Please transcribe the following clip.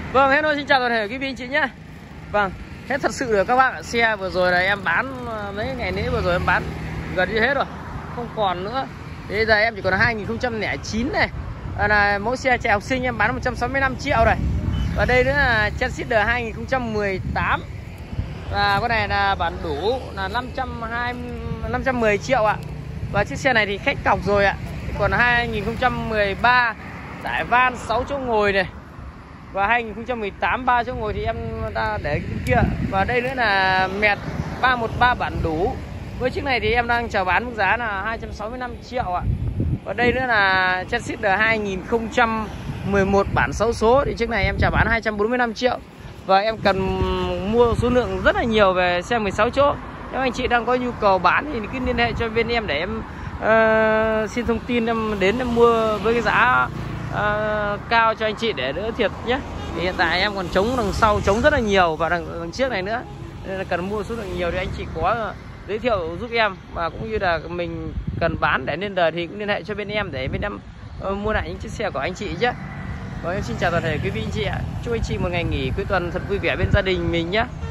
Vâng, hello, xin chào toàn thể quý vị anh chị nhé. Vâng, hết thật sự rồi các bác ạ. Xe vừa rồi là em bán mấy ngày lễ vừa rồi em bán gần như hết rồi, không còn nữa. Bây giờ em chỉ còn 2009 này. Là mẫu xe trẻ học sinh em bán 165 triệu rồi. Và đây nữa là Transider 2018. Và con này là bản đủ là 510 triệu ạ. Và chiếc xe này thì khách cọc rồi ạ. Còn 2013 giải van 6 chỗ ngồi này. Và 2018 3 chỗ ngồi thì em ta để bên kia. Và đây nữa là mẹt 313 bản đủ. Với chiếc này thì em đang chào bán mức giá là 265 triệu ạ. Và đây nữa là Transider 2011 bản 6 số thì chiếc này em chào bán 245 triệu. Và em cần mua số lượng rất là nhiều về xe 16 chỗ. Nếu anh chị đang có nhu cầu bán thì cứ liên hệ cho bên em để em xin thông tin, em đến em mua với cái giá cao cho anh chị để đỡ thiệt nhé. Thì hiện tại em còn trống đằng sau, trống rất là nhiều và đằng trước này nữa, nên là cần mua số lượng nhiều thì anh chị có giới thiệu giúp em, và cũng như là mình cần bán để lên đời thì cũng liên hệ cho bên em để bên em mua lại những chiếc xe của anh chị nhé. Và em xin chào toàn thể quý vị anh chị ạ. Chúc anh chị một ngày nghỉ cuối tuần thật vui vẻ bên gia đình mình nhé.